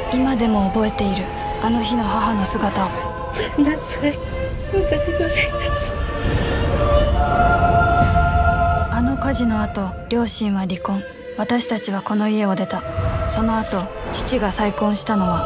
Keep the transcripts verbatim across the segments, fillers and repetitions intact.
今でも覚えているあの日の母の姿を。 なさい、私の生活。 あの火事の後、両親は離婚。私たちはこの家を出た。その後、父が再婚したのは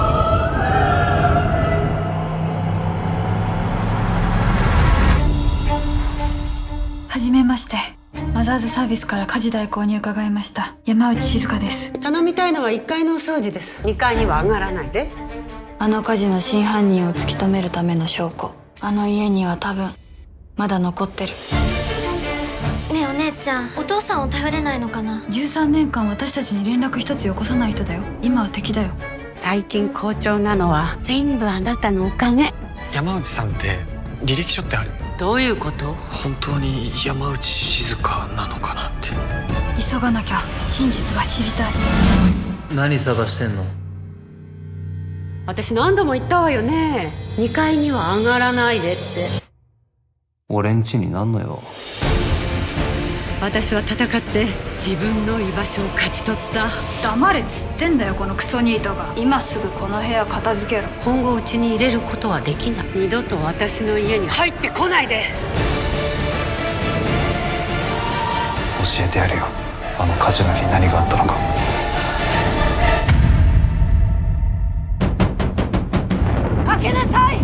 はじめまして。マザーズサービスから家事代行に伺いました山内静香です。 頼みたいのはいっかいのお掃除です。にかいには上がらないで。 あの火事の真犯人を突き止めるための証拠、あの家には多分まだ残ってる。 ねえお姉ちゃん、お父さんを頼れないのかな。 じゅうさんねんかん私たちに連絡一つよこさない人だよ。今は敵だよ。 最近好調なのは全部あなたのおかげ。 山内さんって履歴書ってある？ どういうこと？ 本当に山内静香なのかなって。 急がなきゃ。真実が知りたい。 何探してんの？ 私何度も言ったわよね。にかいには上がらないでって。 俺ん家になんのよ。 私は戦って自分の居場所を勝ち取った。 黙れっつってんだよ、このクソニートが。今すぐこの部屋片付けろ。 今後うちに入れることはできない。二度と私の家に入ってこないで。 教えてやるよ、あの火事の日何があったのか。 開けなさい。